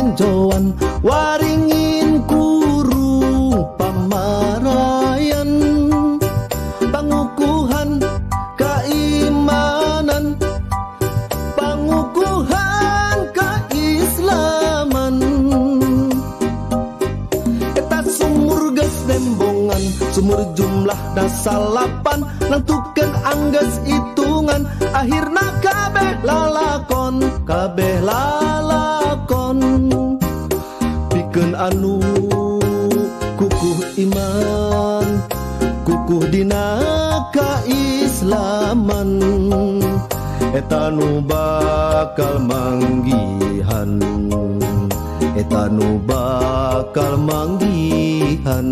panenjoan waringin kurung pamarayan pangukuhan keimanan pangukuhan keislaman eta sumur geus dembongan sumur jumlah dasalapan nentukeun anggeus hitungan akhirna kabeh lalakon pikeun anu kukuh iman kukuh dina kaislaman eta nu bakal manggihan eta nu bakal manggihan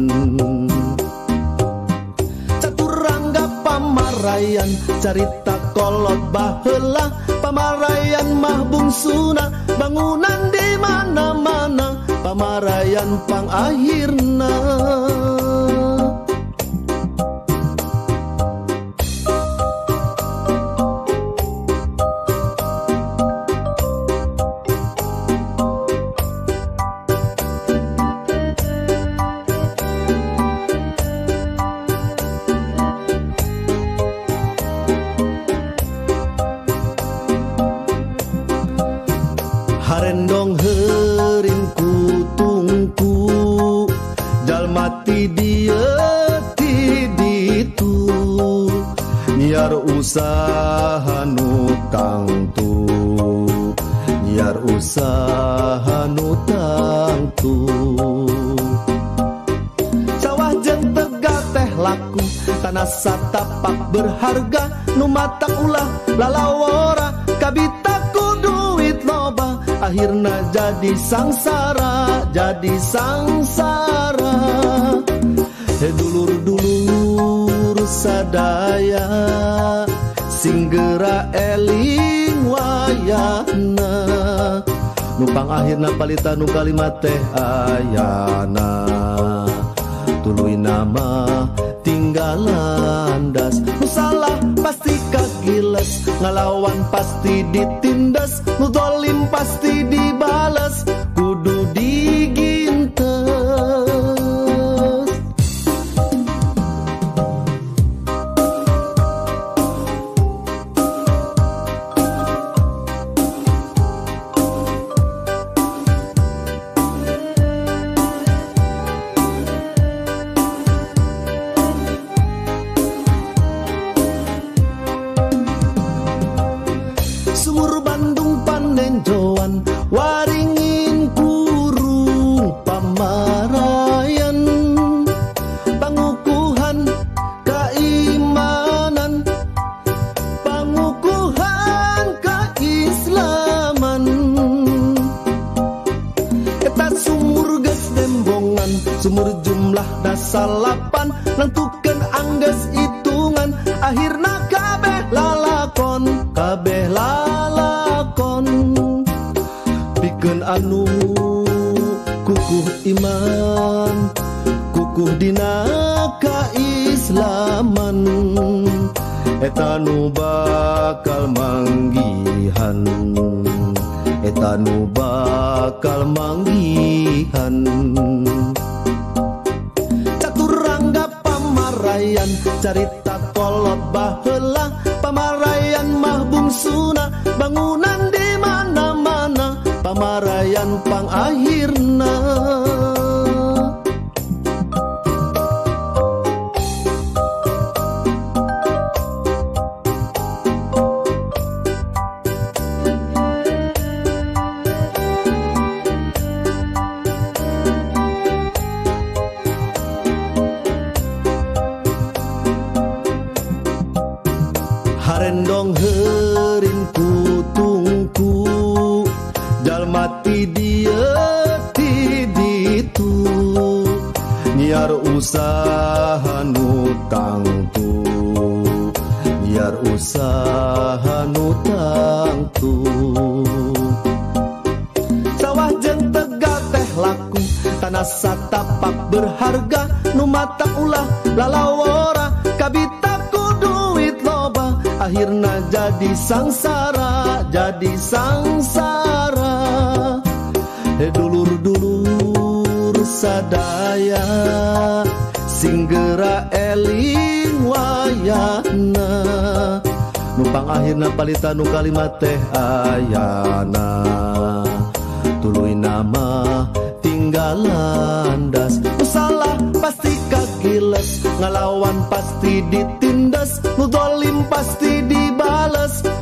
caturangga pamarayan carita kolot baheula pamarayan mah bungsuna bangunan di mana-mana pamarayan pangakhirna harendong heuring kutungku jalmati dieu ti ditu nyiar usaha nu tangtu nyiar usaha nu tangtu sawah jeung tegal teh laku tanah satapak berharga nu matak ulah lalawora kabita akhirna jadi sangsara dulur-dulur sadaya singgera eling wayahna nupang akhirna palita nu kalimat teh ayana tuluy nama tinggalan das nu salah pasti kagiles ngalawan pasti ditindas nu dolim pasti dibales kudu digintes sumur Bandung panenjoan waringin kurung pamarayan pangukuhan keimanan pangukuhan keislaman eta sumur geus dembongan sumur jumlah dasalapan nentukeun anggeus hitungan akhirna kabeh lalakon pikeun anu kukuh iman kukuh dina kaislaman eta nu bakal manggihan eta nu bakal manggihan caturangga pamarayan carita kolot baheula pamarayan mah bungsuna bangunan di mana-mana pamarayan pangakhirna harendong heuring kutungku jalmati dieu ti ditu nyiar usaha nu tangtu nyiar usaha nu tangtu sawah jeung tegal teh laku tanah satapak berharga nu matak ulah lalawora kabita akhirna jadi sangsara sadaya singgera eling wayana numpang akhirna palita nu kalimat teh ayana tuluy nama tinggalan das nu salah pasti kagiles ngalawan pasti ditindas nu dolim pasti dibales